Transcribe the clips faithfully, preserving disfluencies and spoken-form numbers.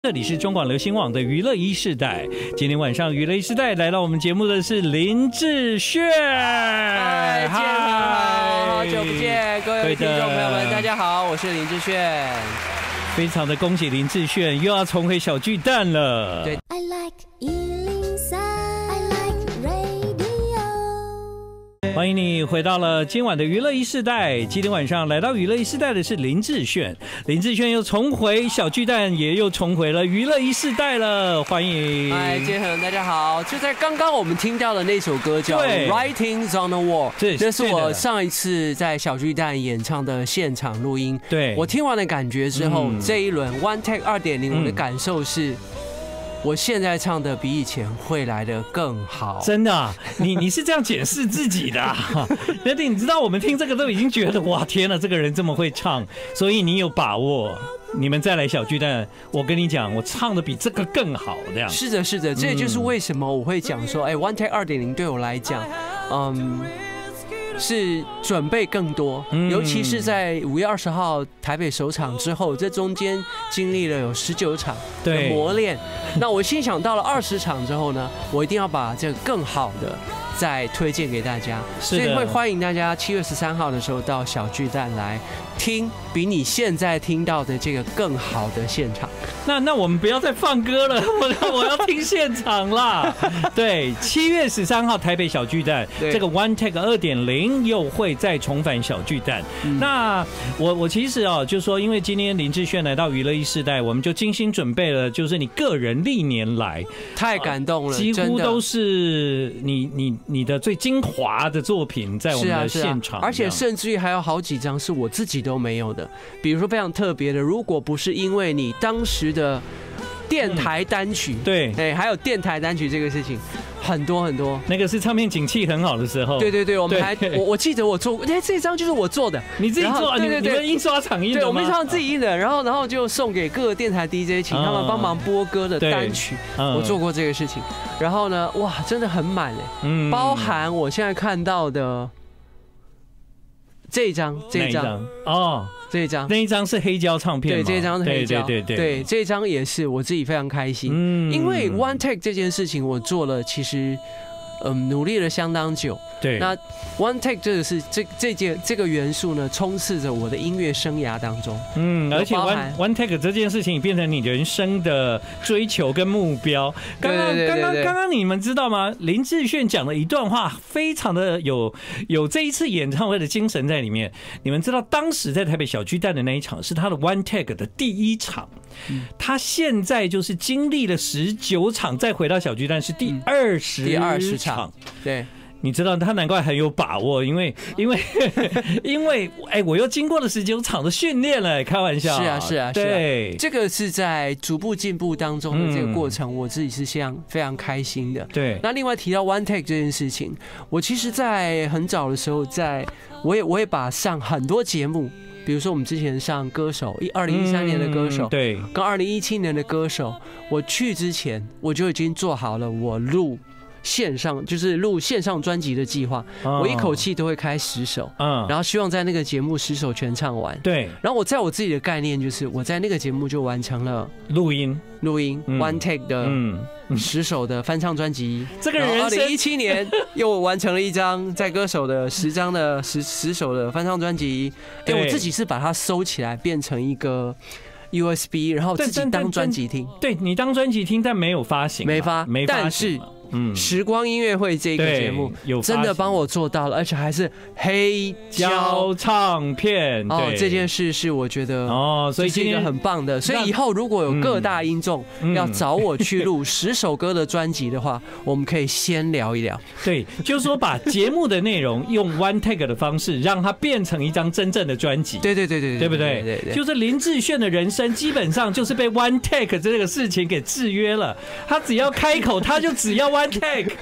这里是中广流行网的娱乐一世代，今天晚上娱乐一世代来到我们节目的是林志炫。 嗨，建好，好久不见，各位听众朋友们，大家好，我是林志炫。 非常的恭喜林志炫又要重回小巨蛋了。 对。 I like 一零三 I like radio。 欢迎你回到了今晚的娱乐一世代。今天晚上来到娱乐一世代的是林志炫，林志炫又重回小巨蛋，也又重回了娱乐一世代了。欢迎。 嗨，建恒，大家好。就在刚刚我们听到的那首歌叫《Writings on the Wall》，这是我上一次在小巨蛋演唱的现场录音。 对， 我听完的感觉之后，嗯、这一轮 One Take 二点零，我的感受是。嗯，我现在唱的比以前会来得更好， 真的、啊？你你是这样检视自己的、啊？那你知道我们听这个都已经觉得哇天哪，这个人这么会唱，所以你有把握，你们再来小巨蛋，我跟你讲，我唱的比这个更好，这样。 是的，是的，这也就是为什么我会讲说，哎、欸、，One Take 二点零对我来讲，嗯。是准备更多，尤其是在五月二十号台北首场之后，这中间经历了有十九场的磨练。那我心想到了二十场之后呢，我一定要把这个更好的再推荐给大家，所以会欢迎大家七月十三号的时候到小巨蛋来听比你现在听到的这个更好的现场。 那那我们不要再放歌了，我我要听现场啦。对，七月十三号台北小巨蛋，这个 One Take 二点零又会再重返小巨蛋。嗯、那我我其实哦，就是说，因为今天林志炫来到娱乐一世代，我们就精心准备了，就是你个人历年来太感动了， 几乎都是你你你的最精华的作品在我们的现场， 啊啊、而且甚至于还有好几张是我自己都没有的，比如说非常特别的，如果不是因为你当时的电台单曲，嗯、对，哎，还有电台单曲这个事情，很多很多。 那个是唱片景气很好的时候。 对对对，我们还我我记得我做，哎，这张就是我做的， 你自己做， 对对对， 你们印刷厂印的吗？ 对，我们印刷厂自己印的，然后然后就送给各个电台 D J， 请他们帮忙播歌的单曲，嗯、我做过这个事情。然后呢，哇，真的很满哎，嗯，包含我现在看到的这一张，这一张哦。 这一张， 那一张是黑胶唱片吗？ 对，这一张是黑胶， 对对对对, 对，这一张也是我自己非常开心，嗯，因为 One Take 这件事情我做了，其实，嗯，努力了相当久。 对， 那 One Take 这个是这这件这个元素呢，充斥着我的音乐生涯当中。嗯， 而且 One One Take 这件事情也变成你人生的追求跟目标。刚刚刚刚刚刚你们知道吗？林志炫讲了一段话，非常的有有这一次演唱会的精神在里面。你们知道当时在台北小巨蛋的那一场是他的 One Take 的第一场，嗯、他现在就是经历了十九场，再回到小巨蛋是第二十第二十场， 对。 你知道他难怪很有把握，因为因为因为哎，我又经过了十九场的训练了，开玩笑。 是啊是啊， 对， 这个是在逐步进步当中的这个过程，嗯、我自己是非常非常开心的。 对， 那另外提到 One Take 这件事情，我其实，在很早的时候在，在我也我也把上很多节目。比如说，我们之前上歌手，二零一三年的歌手，嗯、对，跟二零一七年的歌手，我去之前我就已经做好了我录线上就是录线上专辑的计划，哦、我一口气都会开十首，嗯，然后希望在那个节目十首全唱完。对，然后我在我自己的概念就是，我在那个节目就完成了录音， 录音、嗯、One Take 的十首的翻唱专辑。 这个人二零一七年又完成了一张在歌手的十张的十十首的翻唱专辑。哎，我自己是把它收起来，变成一个U S B， 然后自己当专辑听。 对，你当专辑听，但没有发行， 没发，没发，但是。嗯，时光音乐会这个节目真的帮我做到了，而且还是黑胶唱片哦。这件事是我觉得哦，所以是一个很棒的。所以以后如果有各大音众要找我去录十首歌的专辑的话，我们可以先聊一聊。 对，就是说把节目的内容用 One Take 的方式，让它变成一张真正的专辑。 对对对对， 对不对？对对，就是林志炫的人生基本上就是被 One Take 这个事情给制约了。他只要开口，他就只要 One Take，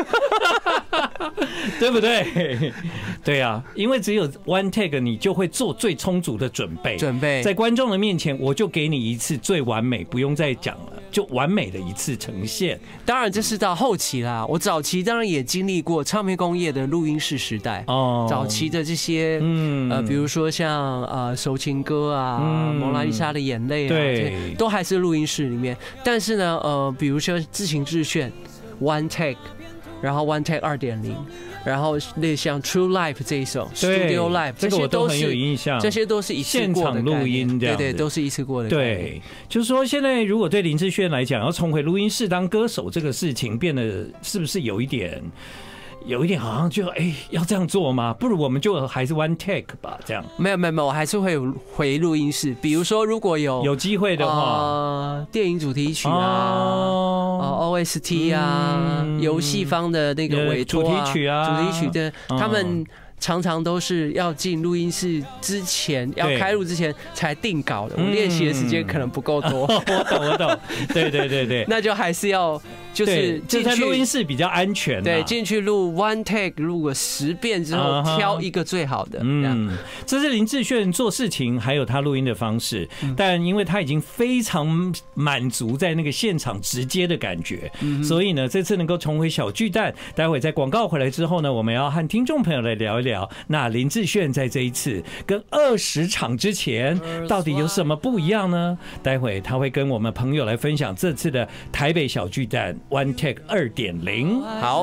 对不对？对啊，因为只有 One Take， 你就会做最充足的准备。准备在观众的面前，我就给你一次最完美，不用再讲了。 就完美的一次呈现。 当然这是到后期啦，我早期当然也经历过唱片工业的录音室时代哦，早期的这些嗯呃，比如说像呃《手情歌》啊，嗯《蒙娜丽莎的眼泪》啊，对，都还是录音室里面。但是呢，呃，比如说自行自炫 One Take， 然后 One Take 二点零。然后类像 True Life 这一首 Studio Life， 这个我都很有印象， 这些都是一次过的现场录音， 对对，都是一次过的。 对，就是说现在如果对林志炫来讲，要重回录音室当歌手这个事情，变得是不是有一点？有一点好像就哎、欸、要这样做吗？不如我们就还是 one take 吧，这样。 没有没有没有，我还是会回录音室。比如说如果有有机会的话， 呃，电影主题曲啊，哦、呃、O S T 啊，游戏、嗯、方的那个委托、啊、 主题曲啊， 主题曲的、嗯、他们。常常都是要进录音室之前，要开录之前才定稿的。我练习的时间可能不够多。 我懂，我懂。对对对对， 那就还是要就是就在录音室比较安全。 对，进去录 one take， 录个十遍之后，挑一个最好的。嗯， 这是林志炫做事情还有他录音的方式，但因为他已经非常满足在那个现场直接的感觉，所以呢，这次能够重回小巨蛋。待会在广告回来之后呢，我们要和听众朋友来聊一聊。那林志炫在这一次跟二十场之前到底有什么不一样呢？待会他会跟我们朋友来分享这次的台北小巨蛋 One Take 二点零。 好。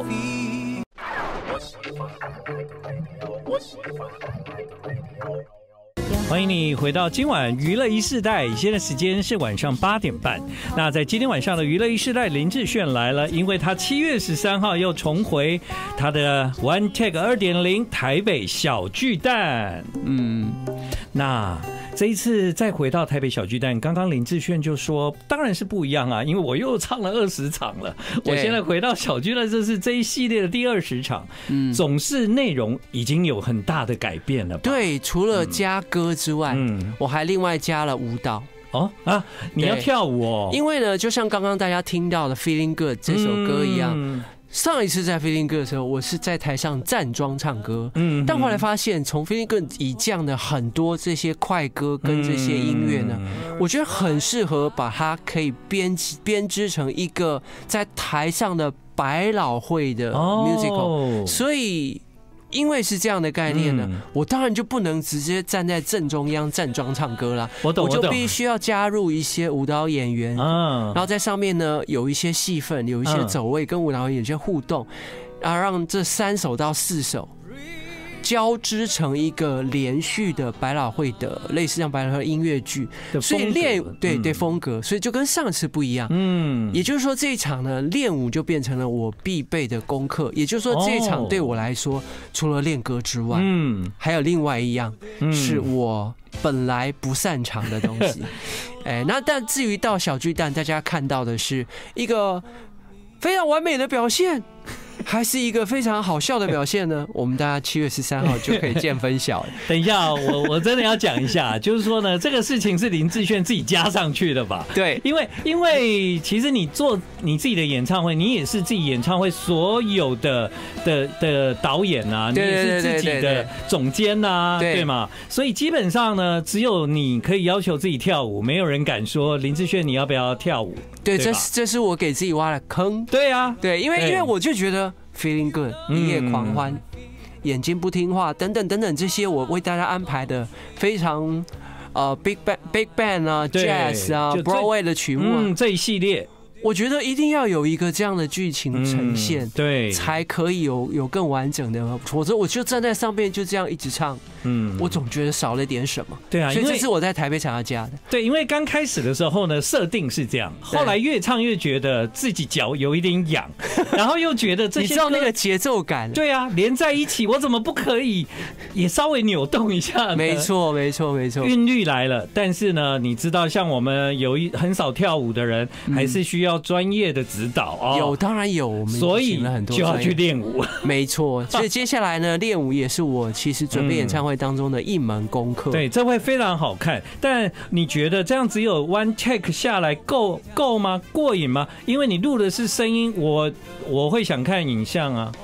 欢迎你回到今晚娱乐一世代，现在时间是晚上八点半。那在今天晚上的娱乐一世代，林志炫来了，因为他七月十三号又重回他的 One Take 二点零台北小巨蛋。嗯，那这一次再回到台北小巨蛋，刚刚林志炫就说，当然是不一样啊，因为我又唱了二十场了，我现在回到小巨蛋，这是这一系列的第二十场，嗯，总是内容已经有很大的改变了吧？ 对，除了加歌之外，嗯，我还另外加了舞蹈。 哦啊，你要跳舞哦？ 因为呢，就像刚刚大家听到的《Feeling Good》这首歌一样。嗯，上一次在 Feeling Good 的时候，我是在台上站桩唱歌，嗯，但后来发现，从 Feeling Good 以降的很多这些快歌跟这些音乐呢，我觉得很适合把它可以编编织成一个在台上的百老汇的 musical， 所以。因为是这样的概念呢，嗯、我当然就不能直接站在正中央站桩唱歌啦。 我懂， 我就必须要加入一些舞蹈演员，嗯，然后在上面呢有一些戏份，有一些走位，跟舞蹈演员有些互动，然后让这三首到四首交织成一个连续的百老汇的类似像百老汇音乐剧，所以练对对风格，所以就跟上次不一样。嗯，也就是说这一场呢，练舞就变成了我必备的功课。也就是说这一场对我来说，除了练歌之外，嗯，还有另外一样是我本来不擅长的东西。哎，那但至于到小巨蛋，大家看到的是一个非常完美的表现。还是一个非常好笑的表现呢，我们大家七月十三号就可以见分晓了。 等一下，我我真的要讲一下，就是说呢，这个事情是林志炫自己加上去的吧？ 对， 因为因为其实你做你自己的演唱会，你也是自己演唱会所有的的的导演啊，你也是自己的总监呐，对吗？所以基本上呢，只有你可以要求自己跳舞，没有人敢说林志炫你要不要跳舞。 对，这是这是我给自己挖的坑。 对啊， 对，因为因为我就觉得 Feeling Good、一夜狂欢、眼睛不听话等等等等这些，我为大家安排的非常呃 Big Band Big Band 啊 Jazz 啊 Broadway 的曲目啊、 嗯、这一系列。 我觉得一定要有一个这样的剧情呈现，嗯、 对， 才可以有有更完整的。否则我就站在上面就这样一直唱，嗯，我总觉得少了点什么。 对啊， 所以这是我在台北场要加的。 对，因为刚开始的时候呢，设定是这样，后来越唱越觉得自己脚有一点痒，然后又觉得这些你知道那个节奏感， 对啊，连在一起，我怎么不可以也稍微扭动一下呢？ 没错，没错，没错， 韵律来了。但是呢，你知道，像我们有一很少跳舞的人，还是需要专业的指导哦。 有，当然有，我们所以就要去练舞。 没错，所以接下来呢，练舞也是我其实准备演唱会当中的一门功课。 对，这会非常好看。但你觉得这样只有 one take 下来够够吗？过瘾吗？因为你录的是声音，我我会想看影像啊。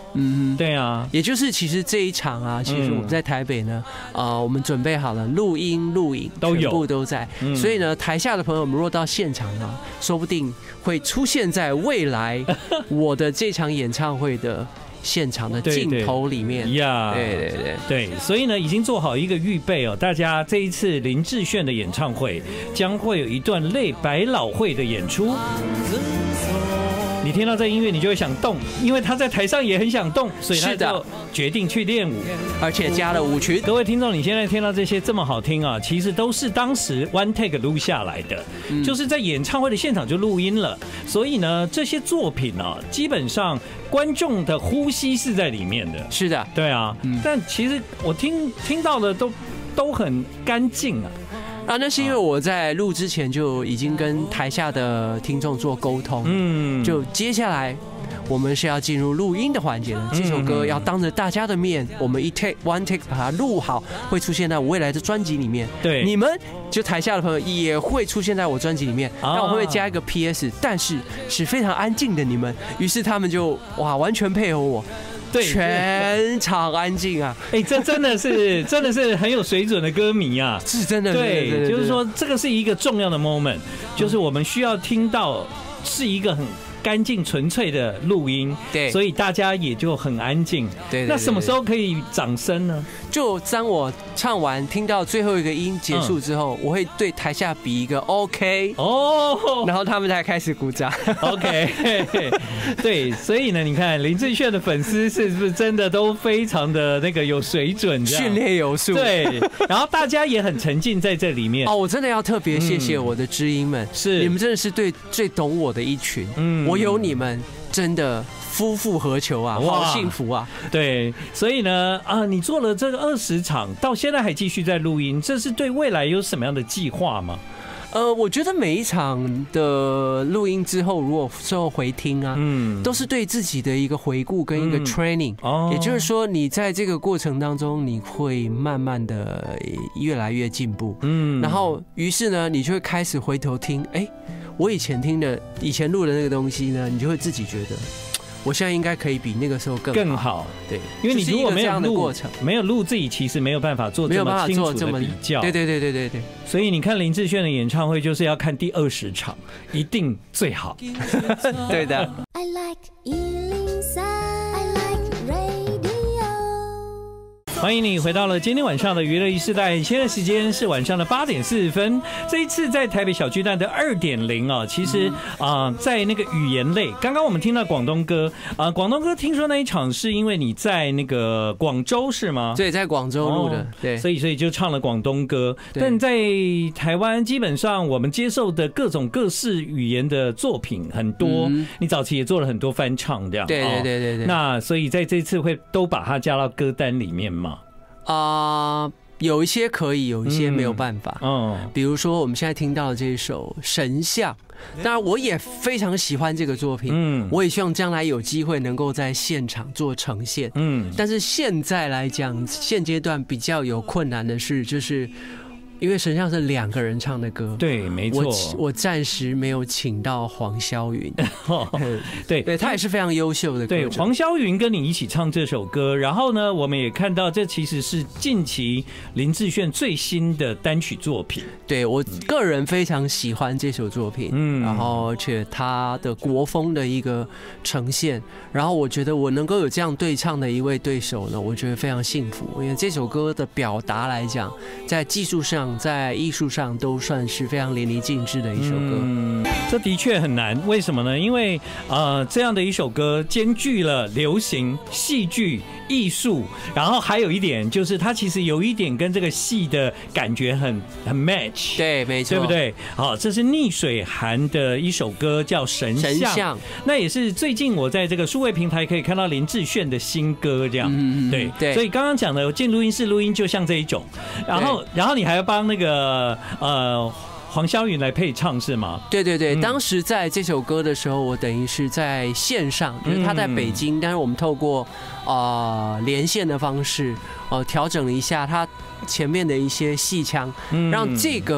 嗯， 对啊， 也就是其实这一场啊，其实我们在台北呢，呃，我们准备好了录音、录影都有， 全部都在。 嗯、 所以呢，台下的朋友们如果到现场啊，说不定会出现在未来我的这场演唱会的现场的镜头里面呀， 对对对对，所以呢，已经做好一个预备哦。大家这一次林志炫的演唱会将会有一段类百老汇的演出。你听到这音乐，你就会想动，因为他在台上也很想动，所以他就决定去练舞， 而且加了舞群。 各位听众，你现在听到这些这么好听啊，其实都是当时 one take 录下来的，嗯、就是在演唱会的现场就录音了。所以呢，这些作品啊，基本上观众的呼吸是在里面的。 是的， 对啊，嗯、但其实我听听到的都都很干净啊。 啊，那是因为我在录之前就已经跟台下的听众做沟通，嗯，就接下来我们是要进入录音的环节了。这首歌要当着大家的面，我们一 take one take 把它录好，会出现在我未来的专辑里面。 对， 你们就台下的朋友也会出现在我专辑里面。那我会加一个 P S， 但是是非常安静的你们。于是他们就哇完全配合我。对，全场安静啊！ 哎，这真的是真的是很有水准的歌迷啊！ 是真的， 对，就是说这个是一个重要的 moment， 就是我们需要听到是一个很干净纯粹的录音， 对， 所以大家也就很安静。 对， 那什么时候可以掌声呢？ 就当我唱完，听到最后一个音结束之后，嗯、我会对台下比一个 OK 哦，然后他们才开始鼓掌。 OK， 对，所以呢，你看林志炫的粉丝是不是真的都非常的那个有水准， 训练有素？ 对，然后大家也很沉浸在这里面。 哦，我真的要特别谢谢我的知音们， 是、 嗯、你们真的是对最懂我的一群。嗯，我有你们，真的。夫复何求啊，好幸福啊！ 对，所以呢，啊，你做了这个二十场，到现在还继续在录音，这是对未来有什么样的计划吗？ 呃，我觉得每一场的录音之后，如果事后回听啊，嗯，都是对自己的一个回顾跟一个 training，、嗯哦、也就是说，你在这个过程当中，你会慢慢的越来越进步，嗯，然后于是呢，你就会开始回头听，哎、欸，我以前听的、以前录的那个东西呢，你就会自己觉得。我现在应该可以比那个时候更好， 更好， 对， 因为你如果没有录过程， 没有录自己，其实没有办法做这么清楚的比较， 对对对对对对。 所以你看林志炫的演唱会，就是要看第二十场，一定最好。 对的。 I like 一零三 I like radio。 欢迎你回到了今天晚上的娱乐一世代，现在时间是晚上的八点四十分。这一次在台北小巨蛋的二点零啊，其实啊、呃，在那个语言类，刚刚我们听到广东歌啊，呃、广东歌听说那一场是因为你在那个广州是吗？ 对，在广州录的，哦、对， 所以所以就唱了广东歌。但在台湾，基本上我们接受的各种各式语言的作品很多，嗯、你早期也做了很多翻唱，这样。 对对对对对。 那所以在这次会都把它加到歌单里面吗？ 啊、呃，有一些可以，有一些没有办法。嗯，嗯比如说我们现在听到的这一首《神像》，当然我也非常喜欢这个作品，嗯，我也希望将来有机会能够在现场做呈现，嗯，但是现在来讲，现阶段比较有困难的是，就是因为神像是两个人唱的歌， 对，没错， 我我暂时没有请到黄霄云， 对， 对他也是非常优秀的歌对，黄霄云跟你一起唱这首歌，然后呢，我们也看到这其实是近期林志炫最新的单曲作品， 对我个人非常喜欢这首作品，嗯，然后而且他的国风的一个呈现，然后我觉得我能够有这样对唱的一位对手呢，我觉得非常幸福，因为这首歌的表达来讲，在技术上。在艺术上都算是非常淋漓尽致的一首歌，嗯， 这的确很难。为什么呢？因为呃，这样的一首歌兼具了流行、戏剧、艺术，然后还有一点就是它其实有一点跟这个戏的感觉很很 match， 对，没错， 对不对？好，这是逆水寒的一首歌，叫《神像》，神像那也是最近我在这个数位平台可以看到林志炫的新歌，这样，嗯、对对。所以刚刚讲的进录音室录音就像这一种，然后然后你还要帮那个呃黄霄云来配唱是吗？ 对对对，嗯、当时在这首歌的时候，我等于是在线上，就是他在北京，嗯、但是我们透过呃连线的方式，呃调整了一下他前面的一些戏腔，嗯、让这个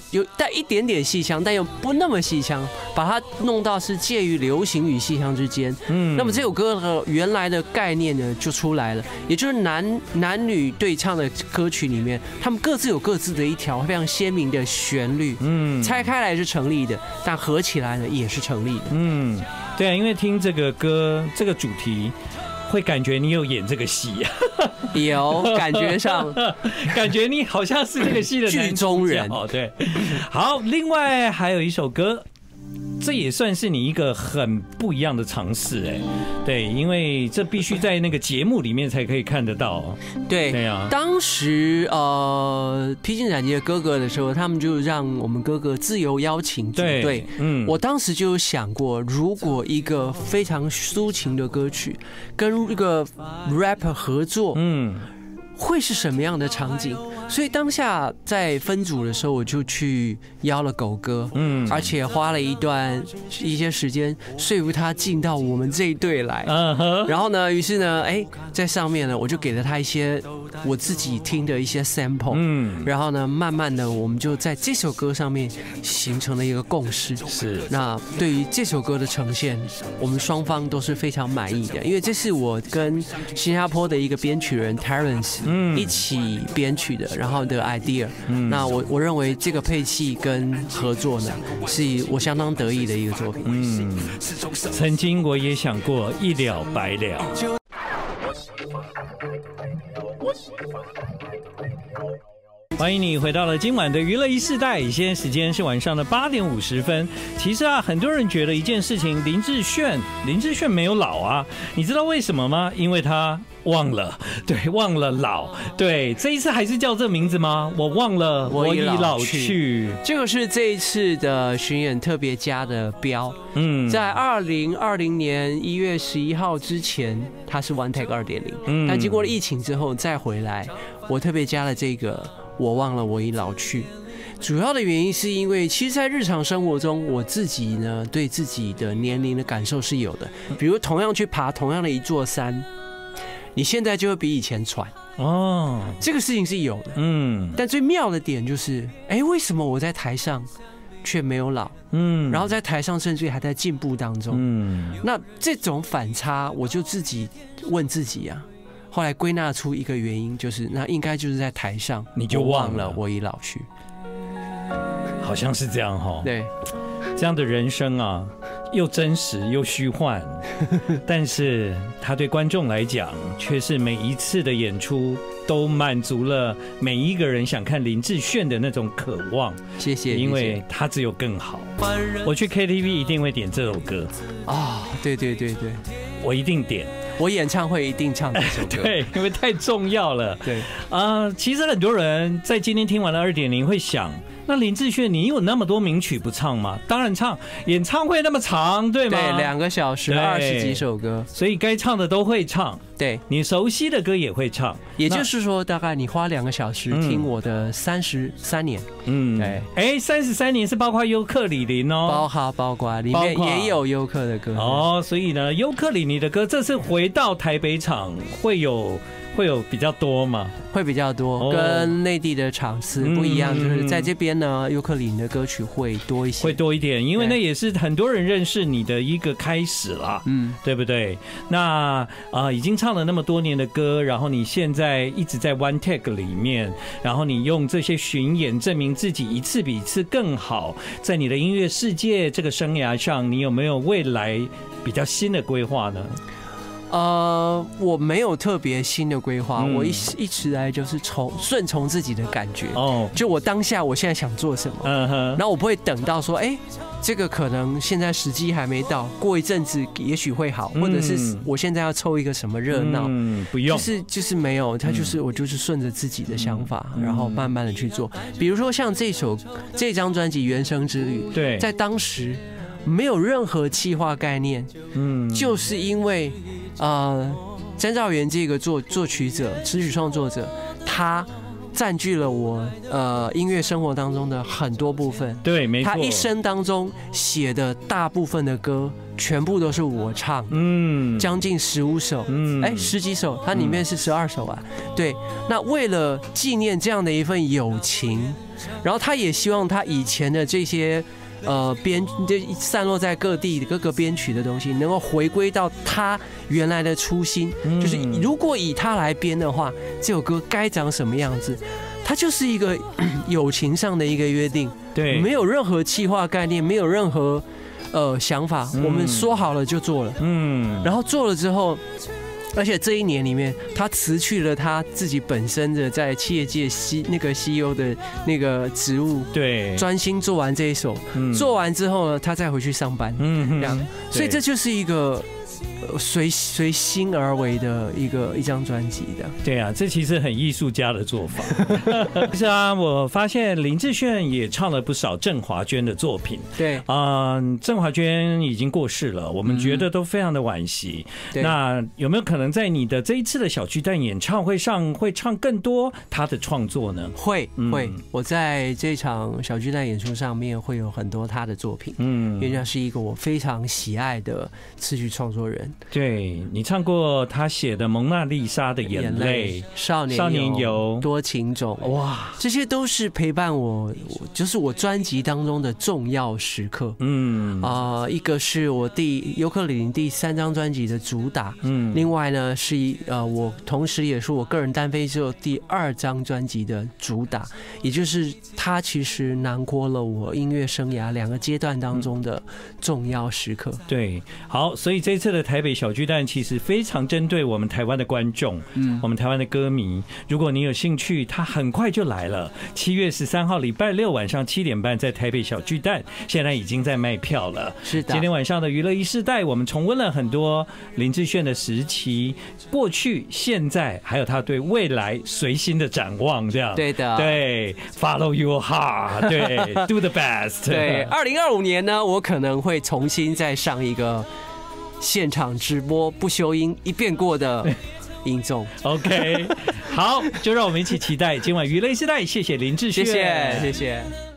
有带一点点戏腔，但又不那么戏腔，把它弄到是介于流行与戏腔之间。嗯，那么这首歌的原来的概念呢就出来了，也就是男男女对唱的歌曲里面，他们各自有各自的一条非常鲜明的旋律。嗯，拆开来是成立的，但合起来呢也是成立的。嗯， 对啊，因为听这个歌这个主题。会感觉你有演这个戏， 有感觉上， 感觉你好像是这个戏的剧中人。 哦，对，好，另外还有一首歌。这也算是你一个很不一样的尝试，哎，对，因为这必须在那个节目里面才可以看得到。 对，对啊。当时呃，披荆斩棘的哥哥的时候，他们就让我们哥哥自由邀请组队。嗯，我当时就有想过，如果一个非常抒情的歌曲跟一个 rapper 合作，嗯。会是什么样的场景？所以当下在分组的时候，我就去邀了狗哥，嗯，而且花了一段一些时间说服他进到我们这一队来。嗯，然后呢，于是呢，哎，在上面呢，我就给了他一些我自己听的一些 sample， 嗯，然后呢，慢慢的我们就在这首歌上面形成了一个共识。是，那对于这首歌的呈现，我们双方都是非常满意的，因为这是我跟新加坡的一个编曲人 Terence。一起编曲的，然后的 idea，嗯，那我我认为这个配器跟合作呢，是我相当得意的一个作品。嗯， 曾经我也想过一了百了。欢迎你回到了今晚的娱乐一世代，现在时间是晚上的八点五十分。其实啊，很多人觉得一件事情，林志炫，林志炫没有老啊，你知道为什么吗？因为他忘了，对，忘了老。对，这一次还是叫这名字吗？我忘了，我已老去。 这个是这一次的巡演特别加的标。嗯，在二零二零年一月十一号之前，它是 One Take 二点零，嗯，但经过了疫情之后再回来，我特别加了这个。我忘了我已老去，主要的原因是因为，其实，在日常生活中，我自己呢对自己的年龄的感受是有的。比如，同样去爬同样的一座山，你现在就会比以前喘哦，这个事情是有的。嗯，但最妙的点就是，哎，为什么我在台上却没有老？嗯，然后在台上甚至还在进步当中。嗯，那这种反差，我就自己问自己啊。后来归纳出一个原因，就是那应该就是在台上你就忘了我已老去， 好像是这样哈。 对， 这样的人生啊，又真实又虚幻，但是他对观众来讲，却是每一次的演出都满足了每一个人想看林志炫的那种渴望。 谢谢， 因为他只有更好。我去 K T V 一定会点这首歌啊，对对对对， 我一定点。 我演唱会一定唱这首歌， 对，因为太重要了。对啊、呃，其实很多人在今天听完了二点零，会想，那林志炫你有那么多名曲不唱吗？当然唱，演唱会那么长，对吗？ 对，两个小时，二十几首歌， 所以该唱的都会唱。对，你熟悉的歌也会唱。 也就是说，大概你花两个小时听我的三十三年。嗯，对。 哎，三十三年是包括优克里里哦， 包括包括里面也有优克的歌哦。所以呢，优克里里的歌这次回到台北场会有。会有比较多吗？ 会比较多，跟内地的场次不一样，就是在这边呢，尤克里里的歌曲会多一些， 会多一点，因为那也是很多人认识你的一个开始啦，嗯，对不对？那啊、呃，已经唱了那么多年的歌，然后你现在一直在 One Take 里面，然后你用这些巡演证明自己一次比一次更好，在你的音乐世界这个生涯上，你有没有未来比较新的规划呢？ 呃，我没有特别新的规划，嗯、我一一直来就是从顺从自己的感觉。哦，就我当下我现在想做什么，嗯哼，然后我不会等到说，哎、欸，这个可能现在时机还没到，过一阵子也许会好，或者是我现在要凑一个什么热闹， 嗯，不用， 就是就是没有，他就是我就是顺着自己的想法，嗯、然后慢慢的去做。比如说像这首这张专辑《原声之旅》，对，在当时没有任何企划概念，嗯，就是因为。呃，詹兆元这个作作曲者、词曲创作者，他占据了我呃音乐生活当中的很多部分。 对，没错。 他一生当中写的大部分的歌，全部都是我唱，嗯，将近十五首，嗯，哎，十几首，它里面是十二首啊。对，那为了纪念这样的一份友情，然后他也希望他以前的这些。呃，编就散落在各地各个编曲的东西，能够回归到他原来的初心，嗯、就是如果以他来编的话，这首歌该长什么样子？它就是一个友情上的一个约定， 对， 没有任何企划概念，没有任何呃想法，嗯、我们说好了就做了，嗯，然后做了之后。而且这一年里面，他辞去了他自己本身的在企业界 C 那个 C E O 的那个职务， 对， 专心做完这一首，嗯、做完之后呢，他再回去上班，嗯，这样，所以这就是一个。随随心而为的一个一张专辑的， 对啊，这其实很艺术家的做法。是啊，我发现林志炫也唱了不少郑华娟的作品。 对啊、呃，郑华娟已经过世了，我们觉得都非常的惋惜。嗯、那有没有可能在你的这一次的小巨蛋演唱会上，会唱更多他的创作呢？ 会会，嗯、我在这场小巨蛋演出上面会有很多他的作品，嗯，因为他是一个我非常喜爱的词曲创作人。 对，你唱过他写的《蒙娜丽莎的眼泪》、 少年少年游、 多情种，哇，这些都是陪伴我，就是我专辑当中的重要时刻。嗯啊、呃，一个是我第尤克里里第三张专辑的主打，嗯，另外呢是呃我同时也是我个人单飞之后第二张专辑的主打，也就是它其实囊括了我音乐生涯两个阶段当中的重要时刻。 对，好，所以这次的台北小巨蛋其实非常针对我们台湾的观众，嗯，我们台湾的歌迷。如果你有兴趣，它很快就来了。七月十三号礼拜六晚上七点半在台北小巨蛋，现在已经在卖票了。 是的， 今天晚上的娱乐一世代，我们重温了很多林志炫的时期，过去、现在，还有他对未来随心的展望。这样， 对的， 对 ，Follow your heart， 对，Do the best。 对，二零二五年呢，我可能会重新再上一个。现场直播不修音一遍过的音综 ，OK， 好，就让我们一起期待今晚娱乐时代。谢谢林志炫， 谢谢，谢谢。